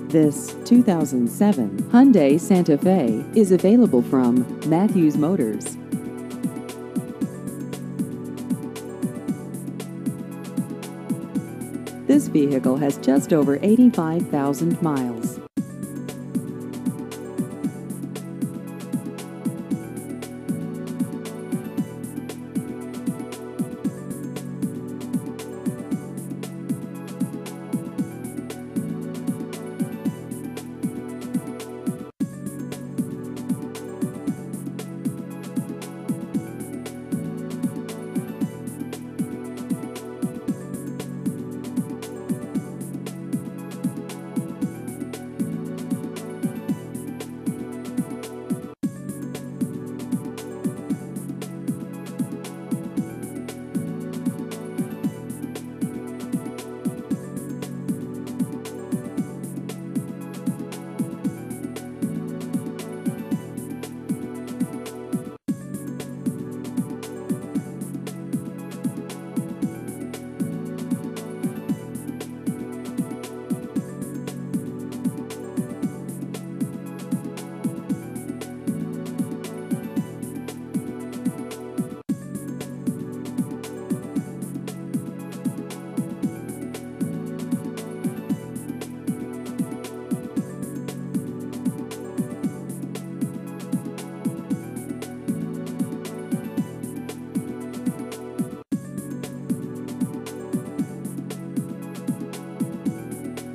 This 2007 Hyundai Santa Fe is available from Matthews Motors. This vehicle has just over 85,000 miles.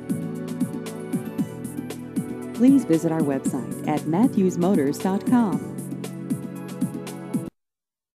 Please visit our website at matthewsmotors.com.